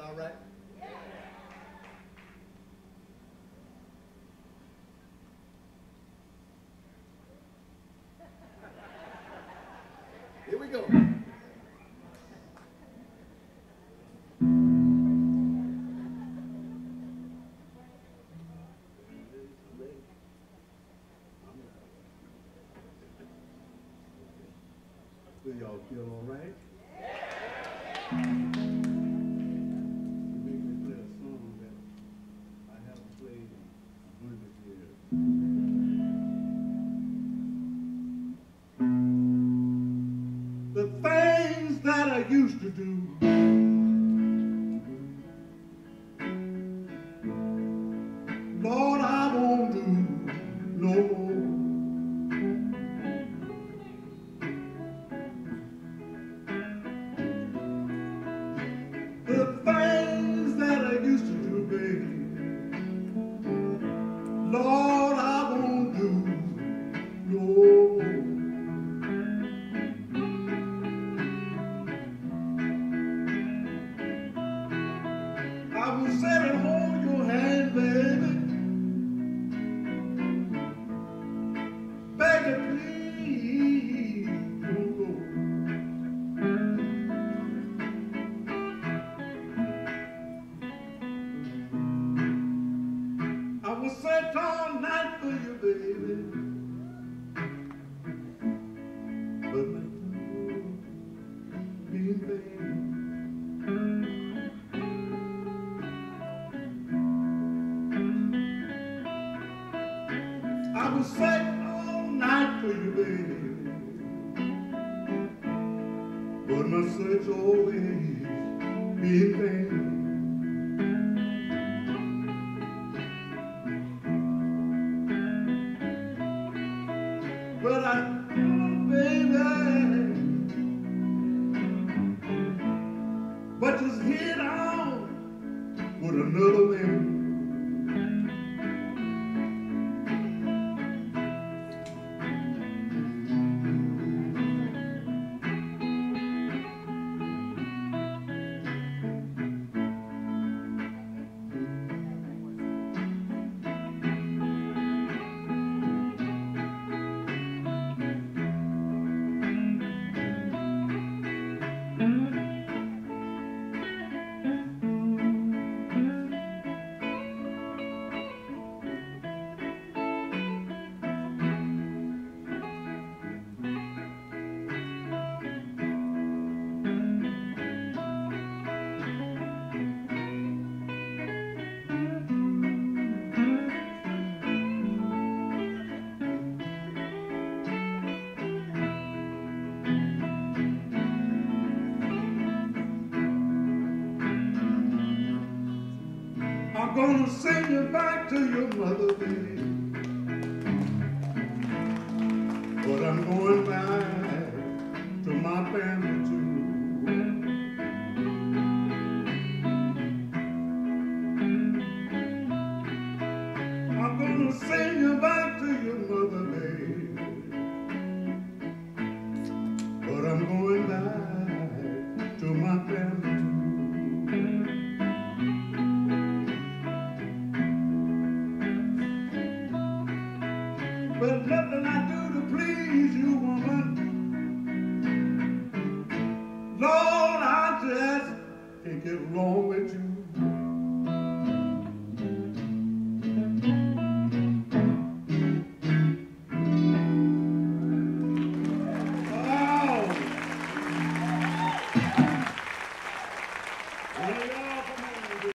all right? Here we go. Do y'all feel all right? You make me play a song that I haven't played in 100 years. The things that I used to do, Lord, I won't do no more. The things that I used to do, baby, Lord, I won't do no more. I will sit and hold your hand, baby, beg you, please don't go. I will sit all night for you, baby, but my love be in vain. I will sit all night for you, baby, but my search always be in vain. But I, baby, but just hit on with another man. I'm gonna send you back to your mother, baby, but I'm going back to my family too. I'm gonna send you back to your mother, baby, but I'm going back to my family too. But nothing I do to please you, woman, Lord, I just can't get wrong with you. Oh.